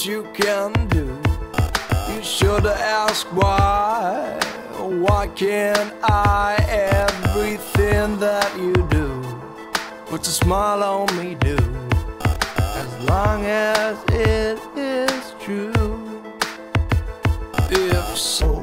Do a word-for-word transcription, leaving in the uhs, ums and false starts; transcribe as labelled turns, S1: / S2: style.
S1: things you can do. You should ask why. Why can't I? Everything that you do puts a smile on me, do, as long as it is true. If so,